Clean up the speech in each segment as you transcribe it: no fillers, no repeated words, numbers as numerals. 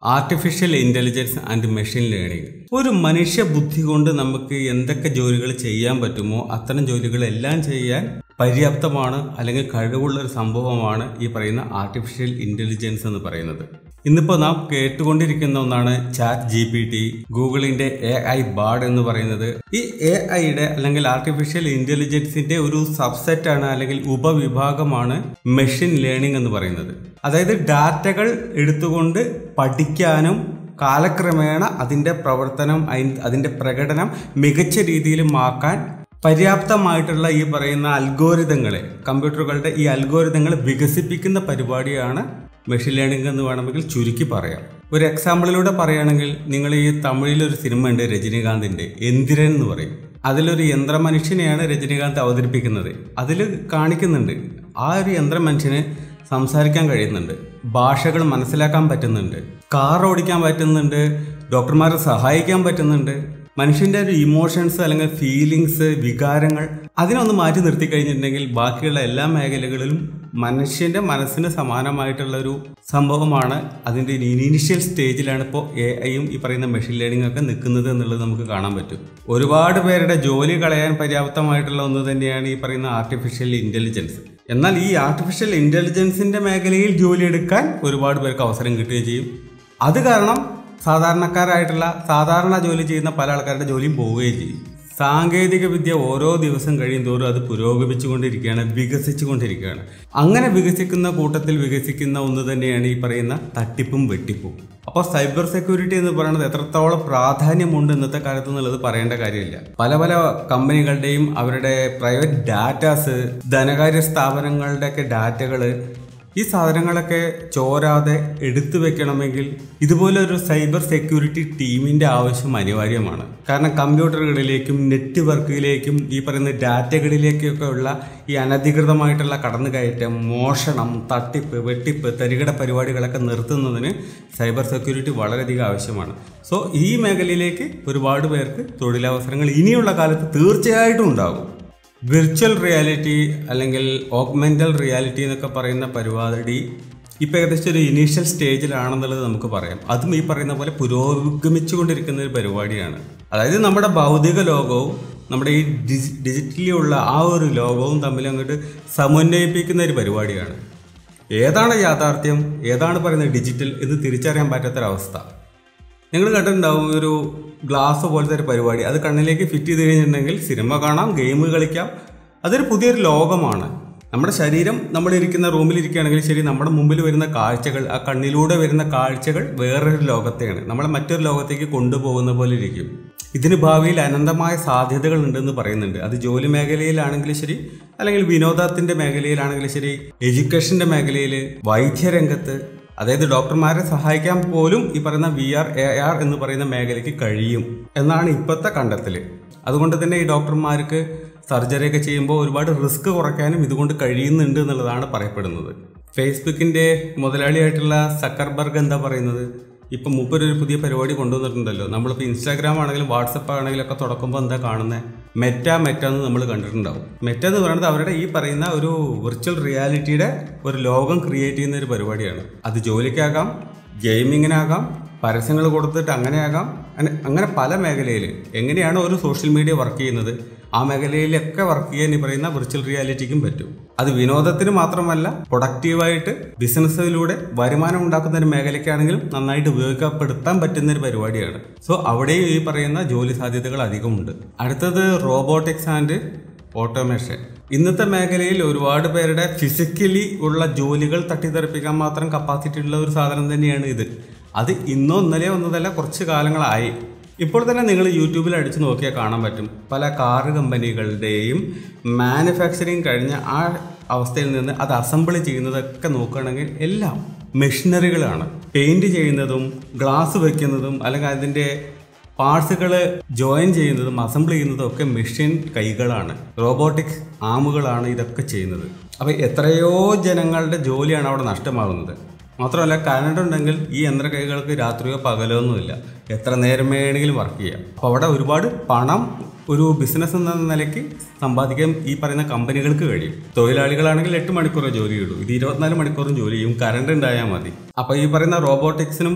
Artificial intelligence and machine learning. ഒരു മനുഷ്യ ബുദ്ധി കൊണ്ട് നമുക്ക് എന്തൊക്കെ ജോലികൾ ചെയ്യാൻ പറ്റുമോ അത്തരം ജോലികളെല്ലാം ചെയ്യാൻ പര്യാപ്തമാണ് അല്ലെങ്കിൽ കഴിവുള്ള ഒരു സംഭവമാണ് ഈ പറയുന്ന ആർട്ടിഫിഷ്യൽ ഇന്റലിജൻസ് എന്ന് പറയുന്നത്. ഇന്നിപ്പോൾ നാം കേട്ടുകൊണ്ടിരിക്കുന്ന ഒന്നാണ് ചാറ്റ് GPT, ഗൂഗിളിന്റെ AI ബാർഡ് എന്ന് പറയുന്നത്. ഈ AIയുടെ അല്ലെങ്കിൽ ആർട്ടിഫിഷ്യൽ ഇന്റലിജൻസിന്റെ ഒരു സബ്സെറ്റ് ആണ് അല്ലെങ്കിൽ ഉപവിഭാഗമാണ് മെഷീൻ ലേണിംഗ് എന്ന് പറയുന്നത്. അതായത് ഡാറ്റകൾ എടുത്തുകൊണ്ട് പഠിക്കാനും കാലക്രമേണ അതിന്റെ പ്രവർത്തനം അതിന്റെ പ്രകടനം മികച്ച രീതിയിലുമാക്കാൻ പര്യാപ്തമായിട്ടുള്ള ഈ പറയുന്ന അൽഗോരിതങ്ങളെ, കമ്പ്യൂട്ടറുകളുടെ ഈ അൽഗോരിതങ്ങളെ വികസിപ്പിക്കുന്ന പരിപാടിയാണ് മെഷീൻ ലേണിംഗ് എന്ന് വേണമെങ്കിൽ ചുരുക്കി പറയാം. ഒരു എക്സാമ്പിളിലൂടെ പറയുകയാണെങ്കിൽ, നിങ്ങൾ ഈ തമിഴിലൊരു സിനിമ ഉണ്ട് രജനീകാന്തിന്റെ, എന്തിരൻ എന്ന് പറയും. അതിലൊരു യന്ത്രമനുഷ്യനെയാണ് രജനീകാന്ത് അവതരിപ്പിക്കുന്നത്. അതിൽ കാണിക്കുന്നുണ്ട് ആ ഒരു യന്ത്രമനുഷ്യന് സംസാരിക്കാൻ കഴിയുന്നുണ്ട്, ഭാഷകൾ മനസ്സിലാക്കാൻ പറ്റുന്നുണ്ട്, കാർ ഓടിക്കാൻ പറ്റുന്നുണ്ട്, ഡോക്ടർമാരെ സഹായിക്കാൻ പറ്റുന്നുണ്ട്. മനുഷ്യന്റെ ഒരു ഇമോഷൻസ് അല്ലെങ്കിൽ ഫീലിങ്സ്, വികാരങ്ങൾ അതിനൊന്ന് മാറ്റി നിർത്തി കഴിഞ്ഞിട്ടുണ്ടെങ്കിൽ ബാക്കിയുള്ള എല്ലാ മേഖലകളിലും മനുഷ്യന്റെ മനസ്സിന് സമാനമായിട്ടുള്ള ഒരു സംഭവമാണ്. അതിന്റെ ഇനീഷ്യൽ സ്റ്റേജിലാണ് ഇപ്പോൾ AIയും ഈ പറയുന്ന മെഷീൻ ലേണിംഗ് ഒക്കെ നിൽക്കുന്നത് എന്നുള്ളത് നമുക്ക് കാണാൻ പറ്റും. ഒരുപാട് പേരുടെ ജോലി കളയാൻ പര്യാപ്തമായിട്ടുള്ള ഒന്ന് തന്നെയാണ് ഈ പറയുന്ന ആർട്ടിഫിഷ്യൽ ഇന്റലിജൻസ്. എന്നാൽ ഈ ആർട്ടിഫിഷ്യൽ ഇന്റലിജൻസിന്റെ മേഖലയിൽ ജോലി എടുക്കാൻ ഒരുപാട് പേർക്ക് അവസരം കിട്ടുകയും ചെയ്യും. അത് കാരണം സാധാരണക്കാരായിട്ടുള്ള സാധാരണ ജോലി ചെയ്യുന്ന പല ആൾക്കാരുടെ ജോലിയും പോവുകയും ചെയ്യും. സാങ്കേതിക വിദ്യ ഓരോ ദിവസം കഴിയും തോറും അത് പുരോഗമിച്ചുകൊണ്ടിരിക്കുകയാണ്, വികസിച്ചുകൊണ്ടിരിക്കുകയാണ്. അങ്ങനെ വികസിക്കുന്ന കൂട്ടത്തിൽ വികസിക്കുന്ന ഒന്ന് തന്നെയാണ് ഈ പറയുന്ന തട്ടിപ്പും വെട്ടിപ്പും. അപ്പോൾ സൈബർ സെക്യൂരിറ്റി എന്ന് പറയുന്നത് എത്രത്തോളം പ്രാധാന്യമുണ്ട് ഇന്നത്തെ കാലത്ത് എന്നുള്ളത് പറയേണ്ട കാര്യമില്ല. പല പല കമ്പനികളുടെയും അവരുടെ പ്രൈവറ്റ് ഡാറ്റാസ്, ധനകാര്യ സ്ഥാപനങ്ങളുടെയൊക്കെ ഡാറ്റകൾ, ഈ സാധനങ്ങളൊക്കെ ചോരാതെ എടുത്തു വെക്കണമെങ്കിൽ ഇതുപോലെ ഒരു സൈബർ സെക്യൂരിറ്റി ടീമിന്റെ ആവശ്യം അനിവാര്യമാണ്. കാരണം കമ്പ്യൂട്ടറുകളിലേക്കും നെറ്റ്വർക്കിലേക്കും ഈ പറയുന്ന ഡാറ്റകളിലേക്കൊക്കെ ഉള്ള ഈ അനധികൃതമായിട്ടുള്ള കടന്നുകയറ്റം, മോഷണം, തട്ടിപ്പ്, വെട്ടിപ്പ്, തരികിട പരിപാടികളൊക്കെ നിർത്തുന്നതിന് സൈബർ സെക്യൂരിറ്റി വളരെയധികം ആവശ്യമാണ്. സോ ഈ മേഖലയിലേക്ക് ഒരുപാട് പേർക്ക് തൊഴിലവസരങ്ങൾ ഇനിയുള്ള കാലത്ത് തീർച്ചയായിട്ടും ഉണ്ടാകും. വിർച്വൽ റിയാലിറ്റി അല്ലെങ്കിൽ ഓഗ്മെന്റൽ റിയാലിറ്റി എന്നൊക്കെ പറയുന്ന പരിപാടി ഇപ്പം ഏകദേശം ഒരു ഇനീഷ്യൽ സ്റ്റേജിലാണെന്നുള്ളത് നമുക്ക് പറയാം. അതും ഈ പറയുന്ന പോലെ പുരോഗമിച്ചുകൊണ്ടിരിക്കുന്ന ഒരു പരിപാടിയാണ്. അതായത് നമ്മുടെ ഭൗതിക ലോകവും നമ്മുടെ ഈ ഡിജിറ്റലി ഉള്ള ആ ഒരു ലോകവും തമ്മിൽ അങ്ങോട്ട് സമന്വയിപ്പിക്കുന്ന ഒരു പരിപാടിയാണ്. ഏതാണ് യാഥാർത്ഥ്യം, ഏതാണ് പറയുന്നത് ഡിജിറ്റൽ എന്ന് തിരിച്ചറിയാൻ പറ്റാത്തൊരവസ്ഥ. നിങ്ങൾ കണ്ടിട്ടുണ്ടാവും ഒരു ഗ്ലാസ് പോലത്തെ ഒരു പരിപാടി. അത് കണ്ണിലേക്ക് ഫിറ്റ് ചെയ്ത് കഴിഞ്ഞിട്ടുണ്ടെങ്കിൽ സിനിമ കാണാം, ഗെയിം കളിക്കാം. അതൊരു പുതിയൊരു ലോകമാണ്. നമ്മുടെ ശരീരം നമ്മളിരിക്കുന്ന റൂമിലിരിക്കുകയാണെങ്കിൽ ശരി, നമ്മുടെ മുമ്പിൽ വരുന്ന കാഴ്ചകൾ, ആ കണ്ണിലൂടെ വരുന്ന കാഴ്ചകൾ വേറൊരു ലോകത്തെയാണ് നമ്മളെ മറ്റൊരു ലോകത്തേക്ക് കൊണ്ടുപോകുന്ന പോലെ ഇരിക്കും. ഇതിന് ഭാവിയിൽ അനന്തമായ സാധ്യതകൾ ഉണ്ടെന്ന് പറയുന്നുണ്ട്. അത് ജോലി മേഖലയിലാണെങ്കിലും ശരി, അല്ലെങ്കിൽ വിനോദത്തിന്റെ മേഖലയിലാണെങ്കിലും ശരി, എഡ്യൂക്കേഷന്റെ മേഖലയിൽ, വൈദ്യരംഗത്ത്, അതായത് ഡോക്ടർമാരെ സഹായിക്കാൻ പോലും ഈ പറയുന്ന VR, AR എന്ന് പറയുന്ന മേഖലയ്ക്ക് കഴിയും എന്നാണ് ഇപ്പോഴത്തെ കണ്ടെത്തൽ. അതുകൊണ്ട് തന്നെ ഈ ഡോക്ടർമാർക്ക് സർജറി ഒക്കെ ചെയ്യുമ്പോൾ ഒരുപാട് റിസ്ക് കുറയ്ക്കാനും ഇതുകൊണ്ട് കഴിയുന്നുണ്ട് എന്നുള്ളതാണ് പറയപ്പെടുന്നത്. ഫേസ്ബുക്കിന്റെ മുതലാളിയായിട്ടുള്ള സക്കർബർഗ് എന്താ പറയുന്നത്, ഇപ്പം മൂപ്പരൊരു പുതിയ പരിപാടി കൊണ്ടുവന്നിട്ടുണ്ടല്ലോ. നമ്മളിപ്പോൾ ഇൻസ്റ്റാഗ്രാം ആണെങ്കിലും വാട്സപ്പ് ആണെങ്കിലും ഒക്കെ തുടക്കുമ്പോൾ എന്താ കാണുന്നത്, മെറ്റ എന്ന് നമ്മൾ കണ്ടിട്ടുണ്ടാവും. മെറ്റ എന്ന് പറയുന്നത് അവരുടെ ഈ പറയുന്ന ഒരു വിർച്വൽ റിയാലിറ്റിയുടെ ഒരു ലോകം ക്രിയേറ്റ് ചെയ്യുന്ന ഒരു പരിപാടിയാണ്. അത് ജോലിക്കാകാം, ഗെയിമിങ്ങിനാകാം, പരസ്യങ്ങൾ കൊടുത്തിട്ട് അങ്ങനെയാകാം. അങ്ങനെ പല മേഖലയിൽ എങ്ങനെയാണ് ഒരു സോഷ്യൽ മീഡിയ വർക്ക് ചെയ്യുന്നത് ആ മേഖലയിലൊക്കെ വർക്ക് ചെയ്യാൻ ഈ പറയുന്ന വിർച്വൽ റിയാലിറ്റിക്കും പറ്റും. അത് വിനോദത്തിന് മാത്രമല്ല, പ്രൊഡക്റ്റീവായിട്ട് ബിസിനസ്സിലൂടെ വരുമാനം ഉണ്ടാക്കുന്ന ഒരു മേഖലയ്ക്കാണെങ്കിലും നന്നായിട്ട് ഉപയോഗപ്പെടുത്താൻ പറ്റുന്ന ഒരു പരിപാടിയാണ്. സോ അവിടെയും ഈ പറയുന്ന ജോലി സാധ്യതകൾ അധികമുണ്ട്. അടുത്തത് റോബോട്ടിക്സ് ആൻഡ് ഓട്ടോമേഷൻ. ഇന്നത്തെ മേഖലയിൽ ഒരുപാട് പേരുടെ ഫിസിക്കലി ഉള്ള ജോലികൾ തട്ടിത്തെറിപ്പിക്കാൻ മാത്രം കപ്പാസിറ്റി ഉള്ള ഒരു സാധനം തന്നെയാണ് ഇത്. അത് ഇന്നോ ഇന്നലെയോ ഒന്നതല്ല, കുറച്ച് കാലങ്ങളായി. ഇപ്പോൾ തന്നെ നിങ്ങൾ യൂട്യൂബിൽ അടിച്ചു നോക്കിയാൽ കാണാൻ പറ്റും, പല കാർ കമ്പനികളുടെയും മാനുഫാക്ചറിങ് കഴിഞ്ഞ ആ അവസ്ഥയിൽ നിന്ന് അത് അസംബിൾ ചെയ്യുന്നതൊക്കെ നോക്കുകയാണെങ്കിൽ എല്ലാം മെഷീനറികളാണ്. പെയിന്റ് ചെയ്യുന്നതും ഗ്ലാസ് വയ്ക്കുന്നതും അല്ലെങ്കിൽ അതിൻ്റെ പാർട്സുകൾ ജോയിൻ ചെയ്യുന്നതും അസംബിൾ ചെയ്യുന്നതും ഒക്കെ മെഷീൻ കൈകളാണ്, റോബോട്ടിക്സ് ആമുകളാണ് ഇതൊക്കെ ചെയ്യുന്നത്. അപ്പോൾ എത്രയോ ജനങ്ങളുടെ ജോലിയാണ് അവിടെ നഷ്ടമാകുന്നത്. മാത്രമല്ല കറണ്ട് ഉണ്ടെങ്കിൽ ഈ യന്ത്ര കൈകൾക്ക് രാത്രിയോ പകലോ ഒന്നുമില്ല, എത്ര നേരം വേണമെങ്കിലും വർക്ക് ചെയ്യാം. അപ്പോൾ അവിടെ ഒരുപാട് പണം ഒരു ബിസിനസ് എന്ന നിലയ്ക്ക് സമ്പാദിക്കാൻ ഈ പറയുന്ന കമ്പനികൾക്ക് കഴിയും. തൊഴിലാളികളാണെങ്കിൽ 8 മണിക്കൂറേ ജോലി ഇടൂ, ഇത് 24 മണിക്കൂറും ജോലി ചെയ്യും, കറണ്ട് ഉണ്ടായാൽ മതി. അപ്പോൾ ഈ പറയുന്ന റോബോട്ടിക്സിനും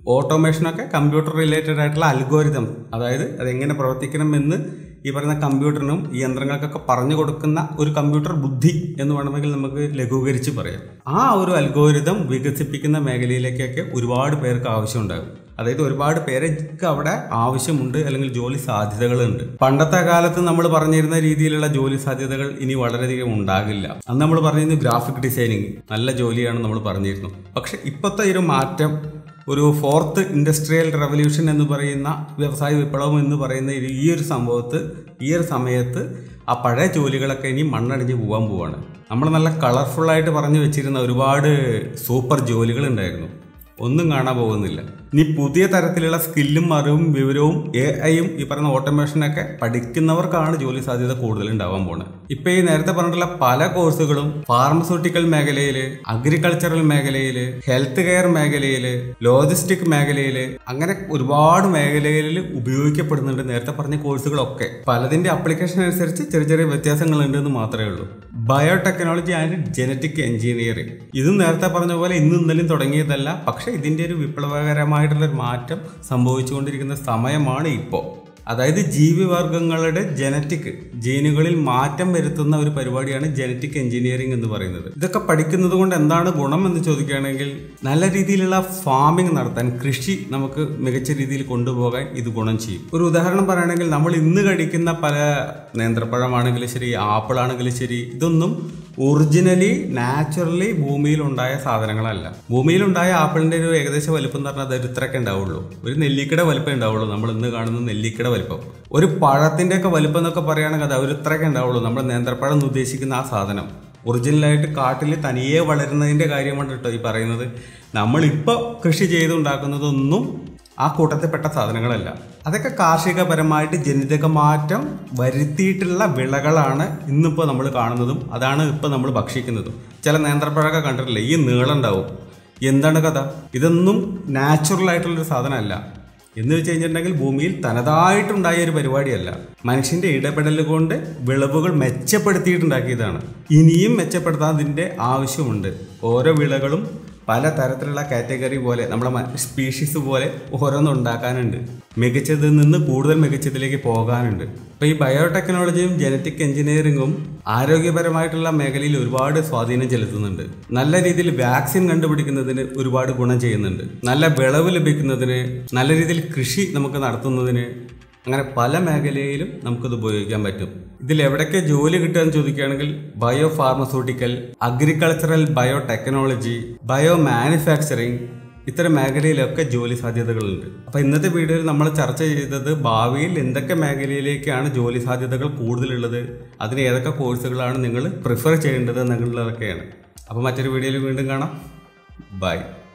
ഓട്ടോമേഷനൊക്കെ കമ്പ്യൂട്ടർ റിലേറ്റഡ് ആയിട്ടുള്ള അൽഗോരിതം, അതായത് അതെങ്ങനെ പ്രവർത്തിക്കണമെന്ന് ഈ പറയുന്ന കമ്പ്യൂട്ടറിനും ഈ യന്ത്രങ്ങൾക്കൊക്കെ പറഞ്ഞു കൊടുക്കുന്ന ഒരു കമ്പ്യൂട്ടർ ബുദ്ധി എന്ന് വേണമെങ്കിൽ നമുക്ക് ലഘൂകരിച്ച് പറയാം. ആ ഒരു അൽഗോരിതം വികസിപ്പിക്കുന്ന മേഖലയിലേക്കൊക്കെ ഒരുപാട് പേർക്ക് ആവശ്യമുണ്ടാകും. അതായത് ഒരുപാട് പേർക്ക് അവിടെ ആവശ്യമുണ്ട്, അല്ലെങ്കിൽ ജോലി സാധ്യതകളുണ്ട്. പണ്ടത്തെ കാലത്ത് നമ്മൾ പറഞ്ഞിരുന്ന രീതിയിലുള്ള ജോലി സാധ്യതകൾ ഇനി വളരെയധികം ഉണ്ടാകില്ല. അന്ന് നമ്മൾ പറഞ്ഞിരുന്നു ഗ്രാഫിക് ഡിസൈനിങ് നല്ല ജോലിയാണ് നമ്മൾ പറഞ്ഞിരുന്നു. പക്ഷെ ഇപ്പോഴത്തെ ഒരു മാറ്റം, ഒരു 4th ഇൻഡസ്ട്രിയൽ റെവല്യൂഷൻ എന്ന് പറയുന്ന വ്യവസായ വിപ്ലവം എന്ന് പറയുന്ന ഈ ഒരു സമയത്ത് ആ പഴയ ജോലികളൊക്കെ ഇനി മണ്ണടിഞ്ഞ് പോകാൻ പോവാണ്. നമ്മൾ നല്ല കളർഫുള്ളായിട്ട് പറഞ്ഞു വെച്ചിരുന്ന ഒരുപാട് സൂപ്പർ ജോലികൾ ഉണ്ടായിരുന്നു, ഒന്നും കാണാൻ പോകുന്നില്ല. ഇനി പുതിയ തരത്തിലുള്ള സ്കില്ലും അറിവും വിവരവും AI-യും ഈ പറയുന്ന ഓട്ടോമേഷനൊക്കെ പഠിക്കുന്നവർക്കാണ് ജോലി സാധ്യത കൂടുതൽ ഉണ്ടാവാൻ പോകുന്നത്. ഇപ്പൊ ഈ നേരത്തെ പറഞ്ഞിട്ടുള്ള പല കോഴ്സുകളും ഫാർമസ്യൂട്ടിക്കൽ മേഖലയിൽ, അഗ്രികൾച്ചറൽ മേഖലയിൽ, ഹെൽത്ത് കെയർ മേഖലയിൽ, ലോജിസ്റ്റിക് മേഖലയിൽ, അങ്ങനെ ഒരുപാട് മേഖലകളിൽ ഉപയോഗിക്കപ്പെടുന്നുണ്ട്. നേരത്തെ പറഞ്ഞ കോഴ്സുകളൊക്കെ പലതിന്റെ അപ്ലിക്കേഷൻ അനുസരിച്ച് ചെറിയ ചെറിയ വ്യത്യാസങ്ങൾ ഉണ്ടെന്ന് മാത്രമേ ഉള്ളൂ. ബയോടെക്നോളജി ആൻഡ് ജനറ്റിക് എഞ്ചിനീയറിംഗ്, ഇതും നേരത്തെ പറഞ്ഞ പോലെ ഇന്നും ഇന്നലെയും തുടങ്ങിയതല്ല. പക്ഷെ ഇതിന്റെ ഒരു വിപ്ലവകരമായിട്ടുള്ളൊരു മാറ്റം സംഭവിച്ചുകൊണ്ടിരിക്കുന്ന സമയമാണ് ഇപ്പോൾ. അതായത് ജീവിവർഗങ്ങളുടെ ജീനുകളിൽ മാറ്റം വരുത്തുന്ന ഒരു പരിപാടിയാണ് ജനറ്റിക് എഞ്ചിനീയറിംഗ് എന്ന് പറയുന്നത്. ഇതൊക്കെ പഠിക്കുന്നത് കൊണ്ട് എന്താണ് ഗുണം എന്ന് ചോദിക്കുകയാണെങ്കിൽ, നല്ല രീതിയിലുള്ള ഫാമിംഗ് നടത്താൻ, കൃഷി നമുക്ക് മികച്ച രീതിയിൽ കൊണ്ടുപോകാൻ ഇത് ഗുണം ചെയ്യും. ഒരു ഉദാഹരണം പറയുകയാണെങ്കിൽ, നമ്മൾ ഇന്ന് കഴിക്കുന്ന പല നേന്ത്രപ്പഴമാണെങ്കിലും ശരി, ആപ്പിൾ ആണെങ്കിലും ശരി, ഇതൊന്നും ഒറിജിനലി നാച്ചുറലി ഭൂമിയിലുണ്ടായ സാധനങ്ങളല്ല. ഭൂമിയിലുണ്ടായ ആപ്പിളിന്റെ ഒരു ഏകദേശ വലുപ്പം എന്ന് പറഞ്ഞാൽ അത് ഇത്രയൊക്കെ ഉണ്ടാവുള്ളൂ. ഒരു നെല്ലിക്കയുടെ വലുപ്പം ഉണ്ടാവുള്ളൂ. നമ്മൾ ഇന്ന് കാണുന്ന നെല്ലിക്കയുടെ വലിപ്പം. ഒരു പഴത്തിന്റെ ഒക്കെ വലിപ്പം എന്നൊക്കെ പറയുകയാണെങ്കിൽ അത് ഒരു ഇത്രയൊക്കെ ഉണ്ടാവുള്ളൂ. നമ്മൾ നേന്ത്രപ്പഴം എന്ന് ഉദ്ദേശിക്കുന്ന ആ സാധനം ഒറിജിനലായിട്ട് കാട്ടിൽ തനിയെ വളരുന്നതിന്റെ കാര്യമാണ് കേട്ടോ ഈ പറയുന്നത്. നമ്മളിപ്പോൾ കൃഷി ചെയ്തുണ്ടാക്കുന്നതൊന്നും ആ കൂട്ടത്തിൽപ്പെട്ട സാധനങ്ങളല്ല. അതൊക്കെ കാർഷികപരമായിട്ട് ജനിതക മാറ്റം വരുത്തിയിട്ടുള്ള വിളകളാണ് ഇന്നിപ്പോൾ നമ്മൾ കാണുന്നതും അതാണ് ഇപ്പോൾ നമ്മൾ ഭക്ഷിക്കുന്നതും. ചില നേന്ത്രപ്പഴമൊക്കെ കണ്ടിട്ടില്ലേ, ഈ നീളം ഉണ്ടാവും. എന്താണ് കഥ? ഇതൊന്നും നാച്ചുറൽ ആയിട്ടുള്ളൊരു സാധനമല്ല. എന്ന് വെച്ച് കഴിഞ്ഞിട്ടുണ്ടെങ്കിൽ ഭൂമിയിൽ തനതായിട്ടുണ്ടായ ഒരു പരിപാടിയല്ല. മനുഷ്യന്റെ ഇടപെടൽ കൊണ്ട് വിളവുകൾ മെച്ചപ്പെടുത്തിയിട്ടുണ്ടാക്കിയതാണ്. ഇനിയും മെച്ചപ്പെടുത്താതിൻ്റെ ആവശ്യമുണ്ട്. ഓരോ വിളകളും പല തരത്തിലുള്ള കാറ്റഗറി പോലെ, നമ്മുടെ സ്പീഷീസ് പോലെ ഓരോന്നും ഉണ്ടാക്കാനുണ്ട്. മികച്ചതിൽ നിന്ന് കൂടുതൽ മികച്ചതിലേക്ക് പോകാനുണ്ട്. അപ്പോൾ ഈ ബയോടെക്നോളജിയും ജനറ്റിക് എഞ്ചിനീയറിംഗും ആരോഗ്യപരമായിട്ടുള്ള മേഖലയിൽ ഒരുപാട് സ്വാധീനം ചെലുത്തുന്നുണ്ട്. നല്ല രീതിയിൽ വാക്സിൻ കണ്ടുപിടിക്കുന്നതിന് ഒരുപാട് ഗുണം ചെയ്യുന്നുണ്ട്. നല്ല വിളവ് ലഭിക്കുന്നതിന്, നല്ല രീതിയിൽ കൃഷി നമുക്ക് നടത്തുന്നതിന്, അങ്ങനെ പല മേഖലയിലും നമുക്കത് ഉപയോഗിക്കാൻ പറ്റും. ഇതിൽ എവിടെയൊക്കെ ജോലി കിട്ടുകയെന്ന് ചോദിക്കുകയാണെങ്കിൽ, bio pharmaceutical, agricultural biotechnology, bio manufacturing, ഇത്തരം മേഖലയിലൊക്കെ ജോലി സാധ്യതകളുണ്ട്. അപ്പോൾ ഇന്നത്തെ വീഡിയോയിൽ നമ്മൾ ചർച്ച ചെയ്തത് ഭാവിയിൽ എന്തൊക്കെ മേഖലയിലേക്കാണ് ജോലി സാധ്യതകൾ കൂടുതലുള്ളത്, അതിന് ഏതൊക്കെ കോഴ്സുകളാണ് നിങ്ങൾ പ്രിഫർ ചെയ്യേണ്ടത് എന്നുള്ളതൊക്കെയാണ്. അപ്പോൾ മറ്റൊരു വീഡിയോയിൽ വീണ്ടും കാണാം. ബൈ.